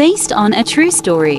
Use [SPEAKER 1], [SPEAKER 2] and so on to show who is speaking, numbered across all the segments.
[SPEAKER 1] based on a true story.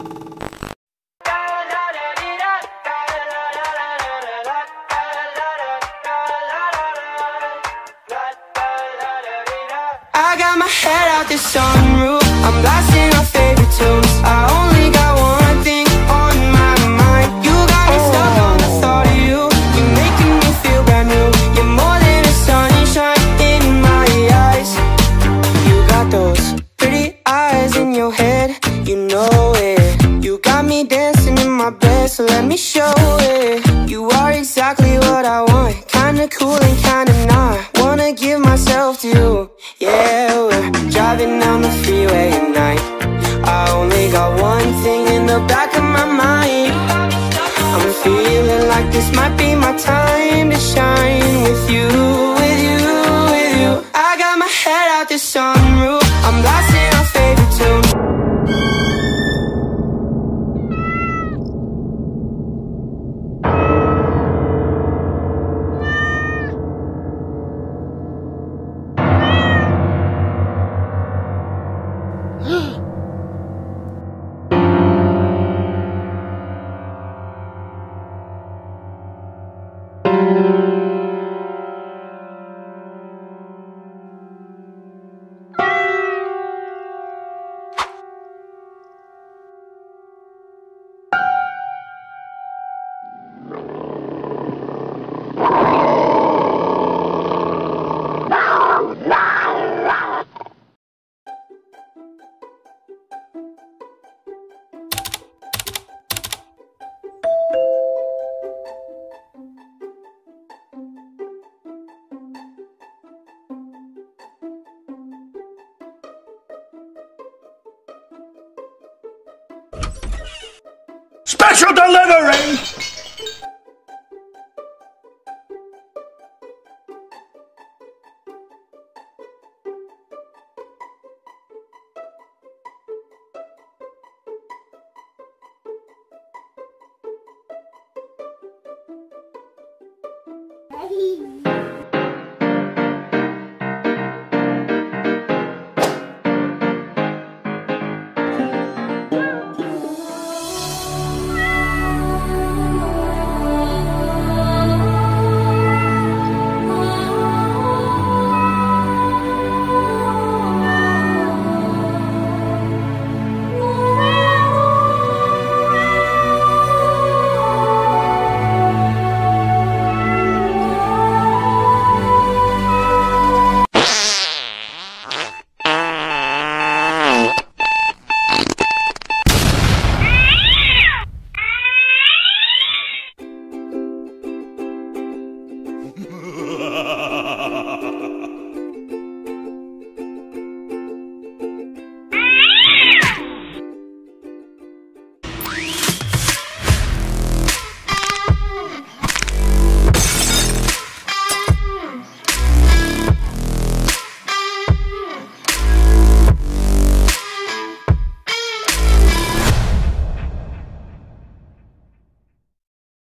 [SPEAKER 2] I got my head out the sunroof, I'm blasting our favorite tunes. I only got one thing on my mind. You got me stuck on the thought of you. You're making me feel brand new. You're more than a sunshine in my eyes. You got those pretty eyes in your head, you know it. You got me dancing in my bed, so let me show it. You are exactly what I want, kinda cool and kinda not. Wanna give myself to you. Yeah, we're driving down the freeway at night. I only got one thing in the back of my mind. I'm feeling like this might be my time to shine with you, with you, with you. I got my head out the sunroof, I'm blasting our favorite tune.
[SPEAKER 3] Special delivery!
[SPEAKER 4] Ready?